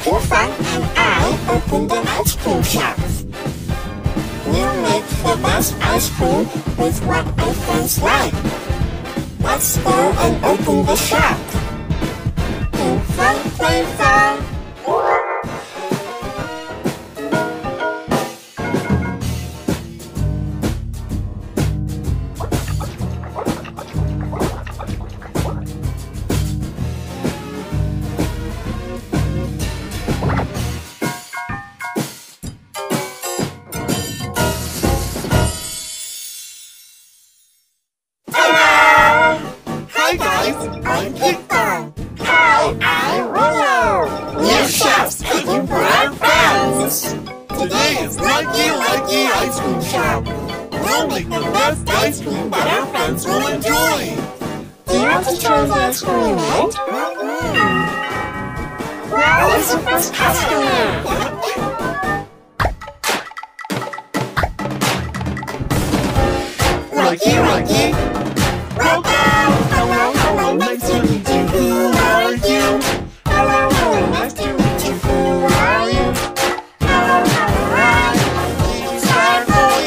Fun and I opened an ice cream shop. We'll make the best ice cream with what our friends like. Let's go and open the shop. Think fun, play fun. Hi guys, I'm Kickball. Hi, I'm Willow. We're chefs cooking for our friends. Today is Likey Ice Cream Shop. We'll make the best ice cream that our friends will enjoy. Do you want to try the ice cream, right? Wow, it's the first customer. Likey. Welcome. Hello, nice to meet you. Who are you? Hello, nice to meet you. Who are you? Hello, Sparkly.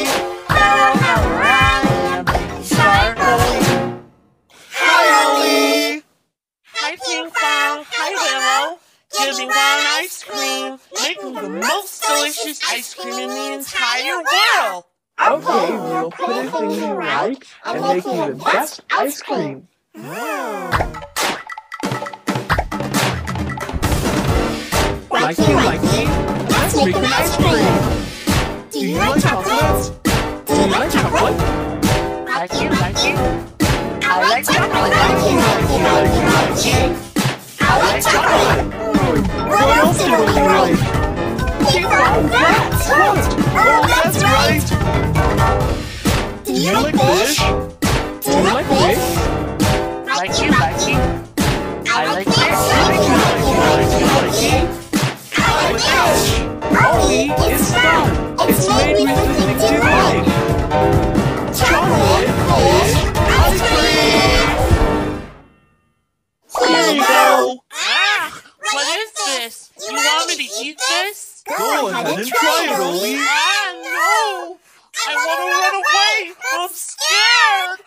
Hello, Sparkly. Hi, Ollie. Hi, Ping Pong. Hi, Willow. Giving one ice cream, making the most delicious ice cream in the entire world. Okay, we'll put it in you right and make you the best ice cream. Likey, let's make an ice cream. Do you like chocolate? Do you like chocolate? Likey. I like chocolate. I like chocolate. What else do you like? What? Oh, that's right. Do you like fish? Do you like fish? Likey. I like fish. Ollie, it's done. It's made with the things you like. Chocolate fish ice cream. Here you go. What is this? You want me to eat this? Go ahead and try it, Ollie. No! I want to run away! I'm scared!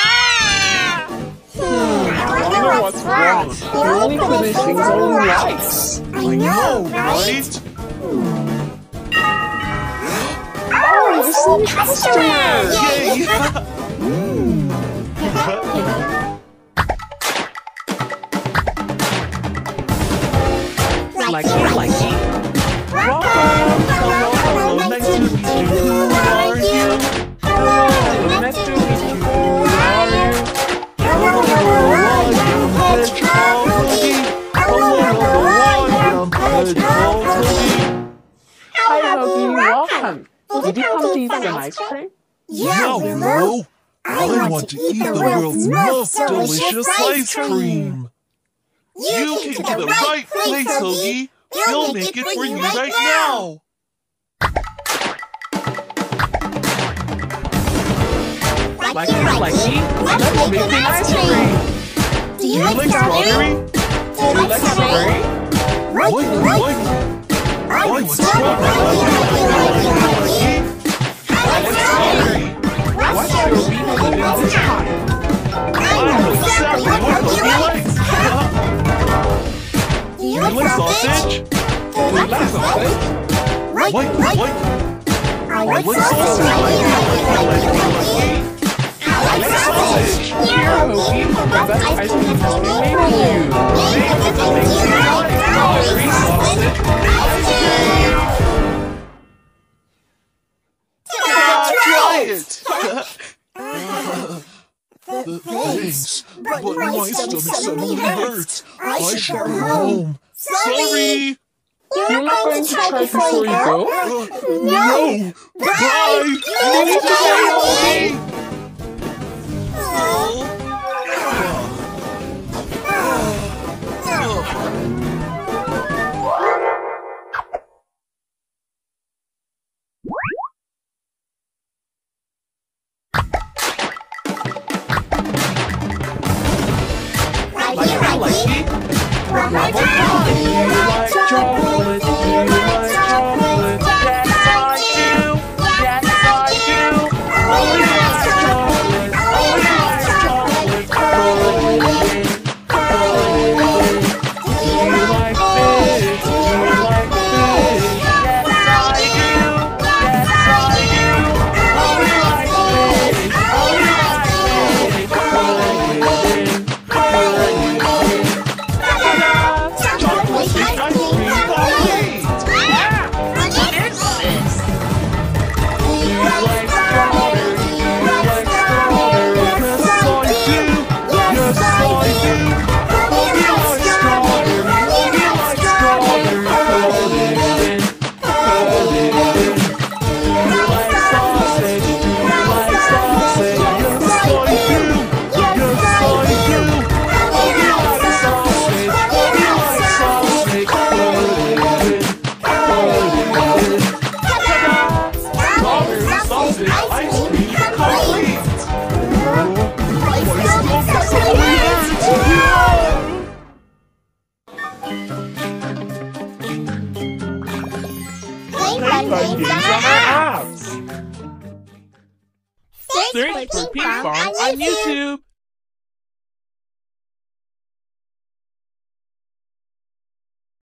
I wonder what's wrong. You're only putting things Ollie likes. I know, right? Oh, it's a customer! Yay! Likey. Welcome. Hello, nice to meet you. Who are you? Hello, nice to meet you. Who are you? Hello, Hi, Hoagie, welcome. Did you come to eat some ice cream? Yeah, Willow. I want to eat the world's most delicious ice cream. You came to the right place, Hoagie. We'll make it for you right now. Likey, let's make an ice cream. Do you You like strawberry? Do you like strawberry? What? I want strawberry. I like strawberry. What should we put in this time? I know exactly what Hoagie likes. Do you You like sausage? Do you like sausage? What? I like sausage. sausage. I like sausage. Here, Hoagie, the best ice cream has been made for you. Made with the things you like. Strawberry sausage ice cream. Try it. Thanks, but my stomach suddenly hurts. I should go home. Sorry. You're not going to try before you go? No. Bye. You need to stay Hoagie. Likey. You like chocolate? play fun games on our apps. Search for Ping Pong on YouTube.